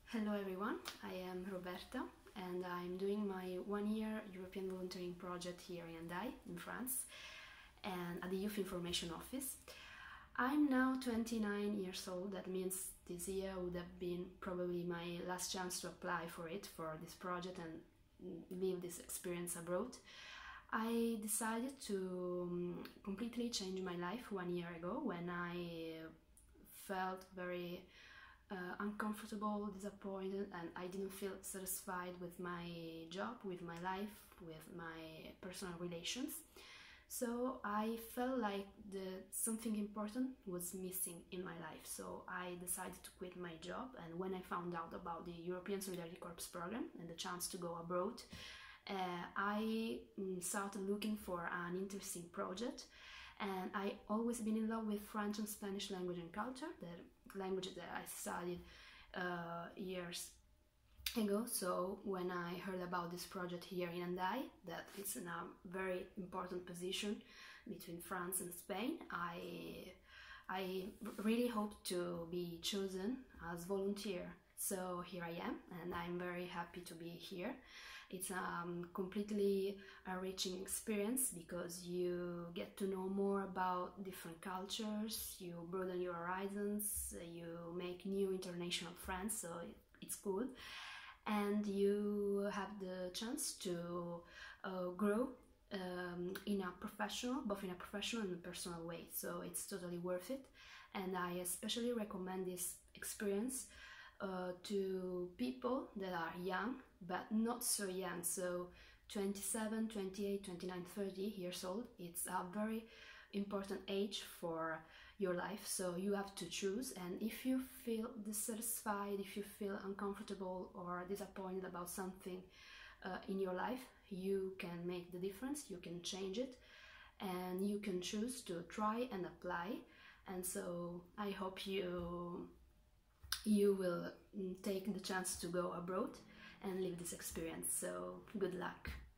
Hello everyone, I am Roberta and I'm doing my one-year European volunteering project here in Hendaye, in France, and at the Youth Information Office. I'm now 29 years old. That means this year would have been probably my last chance to apply for this project and live this experience abroad. I decided to completely change my life 1 year ago when I felt very uncomfortable, disappointed, and I didn't feel satisfied with my job, with my life, with my personal relations. So I felt like something important was missing in my life. So I decided to quit my job, and when I found out about the European Solidarity Corps program and the chance to go abroad, I started looking for an interesting project. And I always been in love with French and Spanish language and culture, the language that I studied years ago. So when I heard about this project here in Hendaye, that it's in a very important position between France and Spain, I really hoped to be chosen as volunteer. So here I am, and I'm very happy to be here. It's a completely enriching experience because you get to know more about different cultures, you broaden your horizons, you make new international friends, so it's cool. And you have the chance to grow in a professional, both in a professional and personal way. So it's totally worth it. And I especially recommend this experience to people that are young but not so young, so 27, 28, 29, 30 years old. It's a very important age for your life, so you have to choose. And if you feel dissatisfied, if you feel uncomfortable or disappointed about something in your life, you can make the difference, you can change it, and you can choose to try and apply. And so I hope you will take the chance to go abroad and live this experience. So good luck.